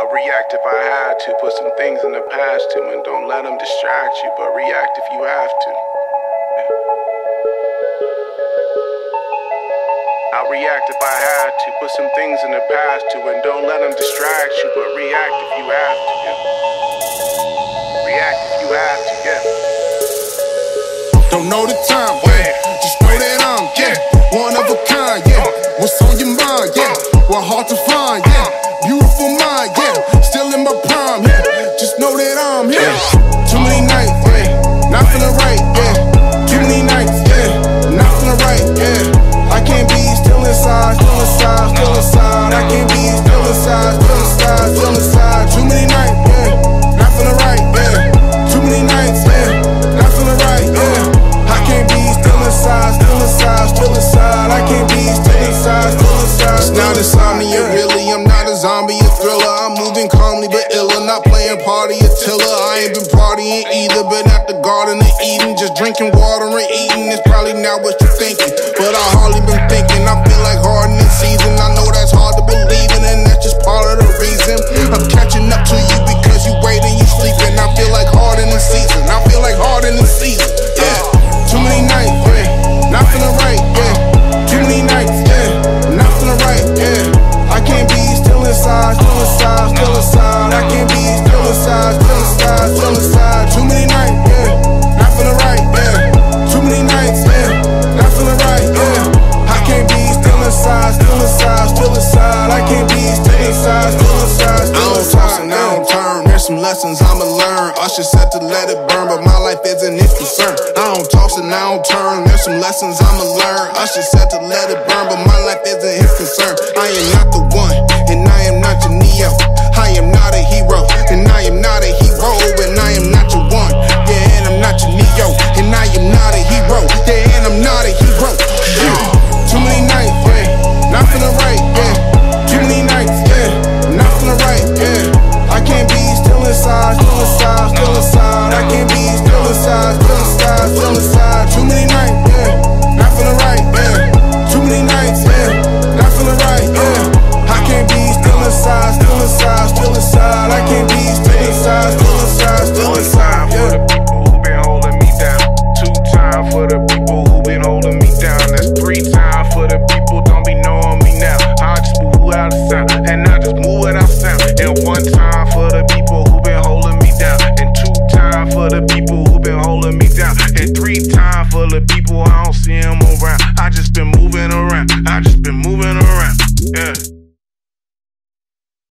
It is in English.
I'll react if I had to, put some things in the past too, and don't let them distract you, but react if you have to. I'll react if I had to, put some things in the past too, and don't let them distract you, but react if you have to, yeah. React if you have to, yeah. Don't know the time, yeah. Just know that I'm, yeah, one of a kind, yeah. What's on your mind, yeah? Well, hard to find, yeah. Beautiful mind, yeah. Still in my prime, yeah. Just know that I'm here. Too many nights, yeah. Not feeling right, yeah. Too many nights, yeah. Not feeling right, yeah. I can't be still inside, still inside, still inside. I can't be still inside, still inside, still inside. Too many nights, yeah. Not feeling right, yeah. Too many nights, yeah. Not feeling right, yeah. I can't be still inside, still inside, still inside. I can't be still inside, still inside. It's not insomnia, really. I'm not a zombie, a thriller. I'm moving calmly but iller, not playing party or tiller. I ain't been partying either, but at the Garden of Eden, just drinking water and eating. It's probably not what you're thinking, but I hardly been thinking. I feel like hardening season. I know that's hard to believe in, and that's just part of the reason. I'm catching up to you because you waiting, you sleeping. I feel like hardening season. I feel like hardening season. Yeah, too many nights, yeah. Not feeling right, yeah. Too many nights, yeah. Not feeling right, yeah. I can't be still inside, still inside, still inside. I can't be still inside, still inside, still inside. Too many nights, yeah. Not feeling right, yeah. Too many nights, yeah. Not feeling right, yeah. I can't be still inside, still inside, still inside. I can't be still inside, still inside, still inside. I don't turn. There's some lessons I'ma learn. Usher said to let it burn, but my life isn't his concern. I don't toss and I don't turn. There's some lessons I'ma learn. Usher said to let it